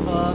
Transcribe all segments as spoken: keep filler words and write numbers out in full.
po.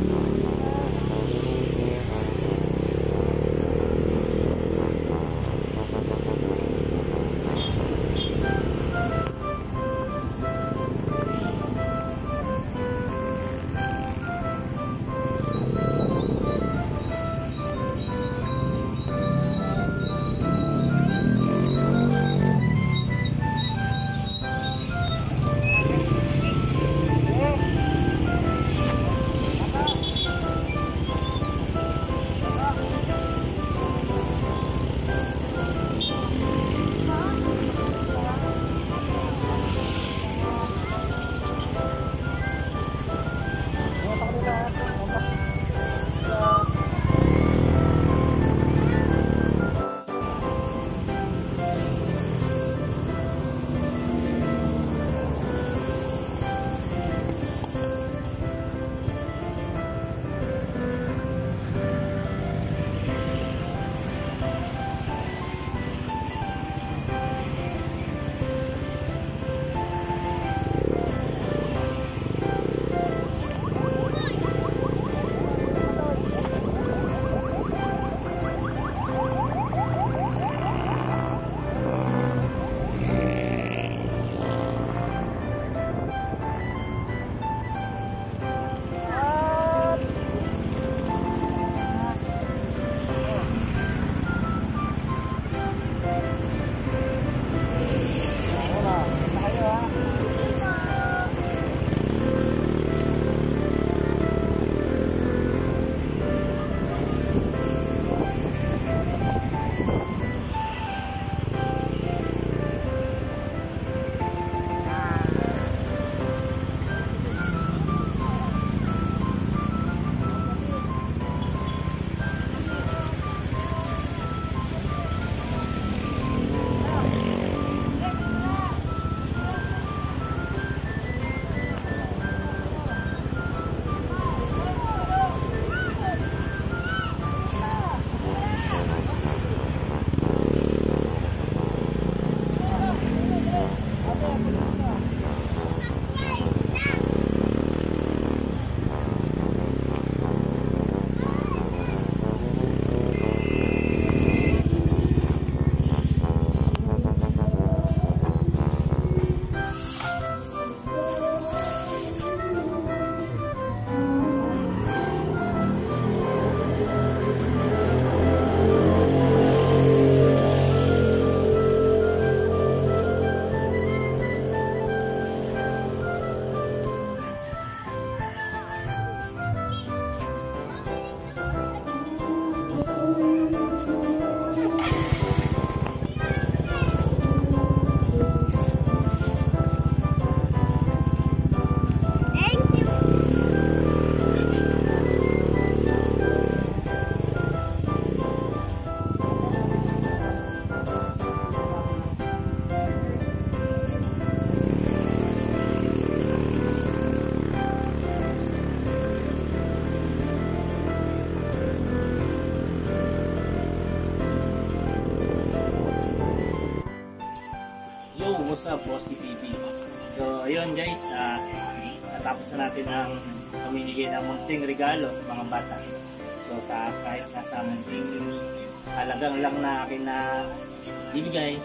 What's up, Bossy T V? So, ayun guys, uh, natapos na natin ang pamimigay ng munting regalo sa mga bata. So, sa kahit nasa munting halagang lang na akin na ibigay,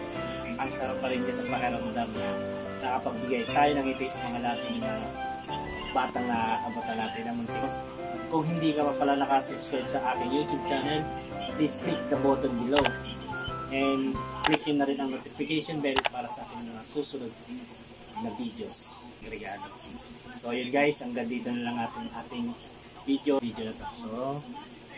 ang sarap pa rin sa pakiramdam na nakapagbigay tayo ng ngiti sa mga nating uh, batang na abata natin ng munting. Kung hindi ka pa pala nakasubscribe sa aking YouTube channel, please click the button below. And click nyo na rin ang notification bell para sa aking mga susunod na videos. Regalo. So yun guys, hanggang dito na lang ating, ating video, video na to. So,